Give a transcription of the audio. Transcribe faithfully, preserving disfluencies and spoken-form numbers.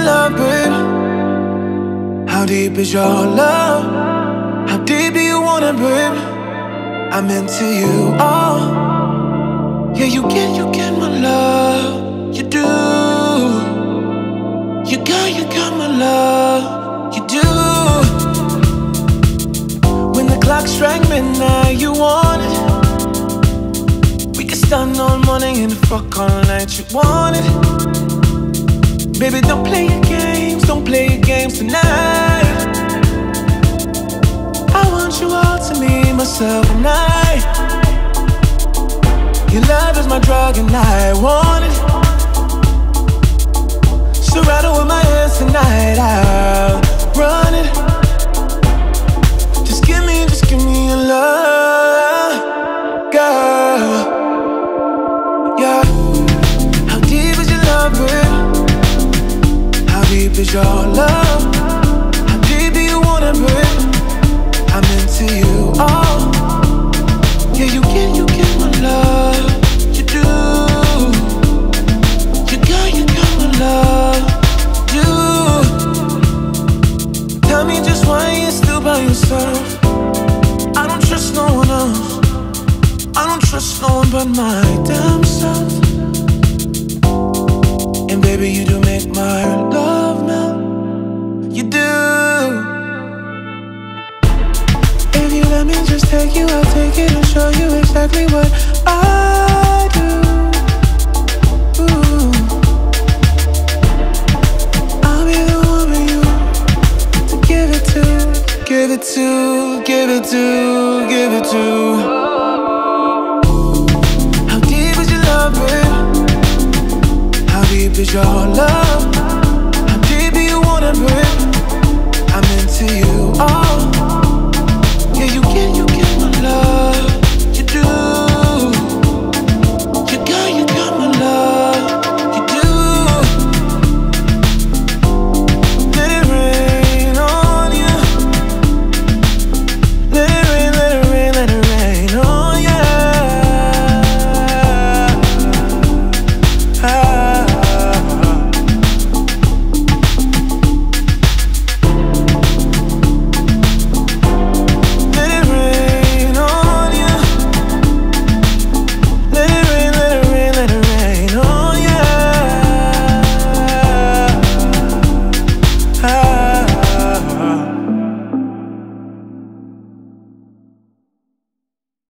love, babe? How deep is your love? How deep do you want it, babe? I'm into you, oh. Yeah, you get, you get my love. You do. You got, you got my love. You do. When the clock strikes midnight, you want it. We can start all morning and fuck all night. You want it. Baby, don't play your games, don't play your games tonight. I want you all to me, myself and I. Your love is my drug and I want it. So ride with my hands tonight, I'll run it. Just give me, just give me your love, girl. Yeah. How deep is your love, babe? How deep is your love? How deep do you want it, babe? I'm into you, oh. Yeah, you get, you get my love. You do. You got, you got my love. You. Tell me just why you're still by yourself. I don't trust no one else. I don't trust no one but my damn self. And baby, you do make my love melt. You do. If you let me just take you, I'll take it and show you exactly what I do. Ooh. I'll be the one for you to give it to, give it to, give it to, give it to. How deep is your love, babe? How deep is your love? How deep do you want it, babe? I'm into you, oh.